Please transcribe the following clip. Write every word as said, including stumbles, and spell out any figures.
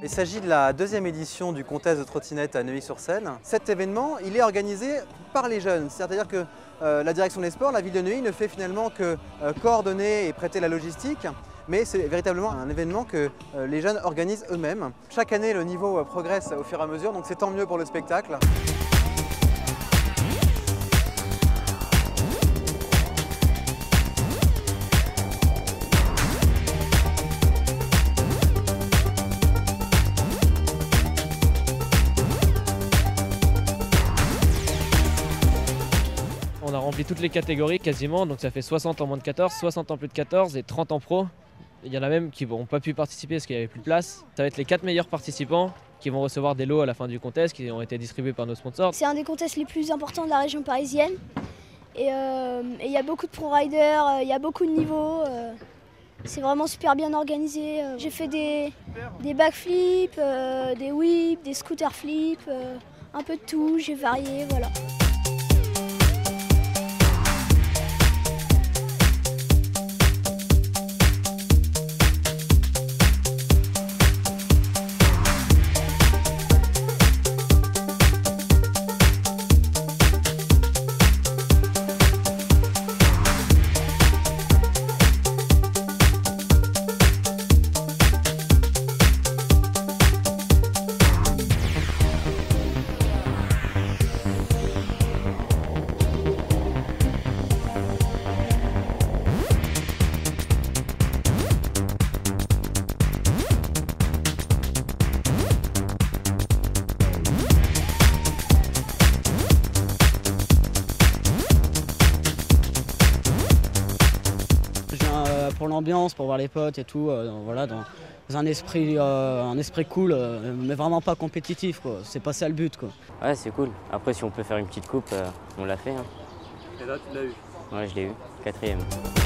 Il s'agit de la deuxième édition du contest de trottinette à Neuilly-sur-Seine. Cet événement, il est organisé par les jeunes, c'est-à-dire que euh, la direction des sports, la ville de Neuilly, ne fait finalement que euh, coordonner et prêter la logistique, mais c'est véritablement un événement que euh, les jeunes organisent eux-mêmes. Chaque année, le niveau euh, progresse au fur et à mesure, donc c'est tant mieux pour le spectacle. On a rempli toutes les catégories quasiment, donc ça fait soixante en moins de quatorze, soixante en plus de quatorze et trente en pro. Il y en a même qui n'ont pas pu participer parce qu'il n'y avait plus de place. Ça va être les quatre meilleurs participants qui vont recevoir des lots à la fin du contest qui ont été distribués par nos sponsors. C'est un des contests les plus importants de la région parisienne. Et il euh, y a beaucoup de pro-riders, il y a beaucoup de niveaux. Euh, c'est vraiment super bien organisé. J'ai fait des, des backflips, euh, des whips, des scooter flips, euh, un peu de tout, j'ai varié, voilà. Pour l'ambiance, pour voir les potes et tout, euh, voilà, dans un esprit, euh, un esprit cool, euh, mais vraiment pas compétitif, quoi. C'est pas ça le but, quoi. Ouais, c'est cool. Après, si on peut faire une petite coupe, euh, on l'a fait. Hein. Et là, tu l'as eu? Ouais, je l'ai eu, quatrième.